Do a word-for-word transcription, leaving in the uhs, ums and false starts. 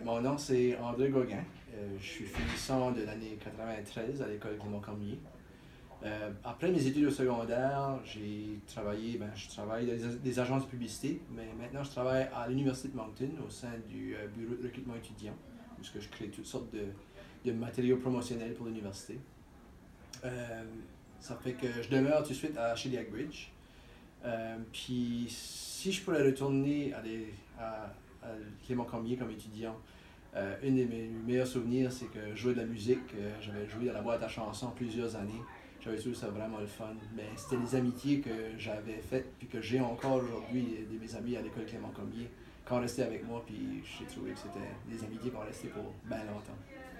mon nom c'est André Gauguin. Euh, je suis finissant de l'année quatre-vingt-treize à l'école Clément Cormier. Euh, après mes études au secondaire, j'ai travaillé, ben, je travaille dans des, des agences de publicité, mais maintenant je travaille à l'Université de Moncton au sein du euh, bureau de recrutement étudiant, où je crée toutes sortes de, de matériaux promotionnels pour l'université. Euh, ça fait que je demeure tout de suite à Shediac Bridge. Euh, puis si je pourrais retourner à, les, à, à Clément Cormier comme étudiant, euh, un de mes meilleurs souvenirs, c'est que je jouais de la musique. Euh, j'avais joué dans la boîte à chansons plusieurs années. J'avais trouvé ça vraiment le fun. Mais c'était des amitiés que j'avais faites, puis que j'ai encore aujourd'hui, de mes amis à l'école Clément Cormier, qui ont resté avec moi, puis j'ai trouvé que c'était des amitiés qui ont resté pour bien longtemps.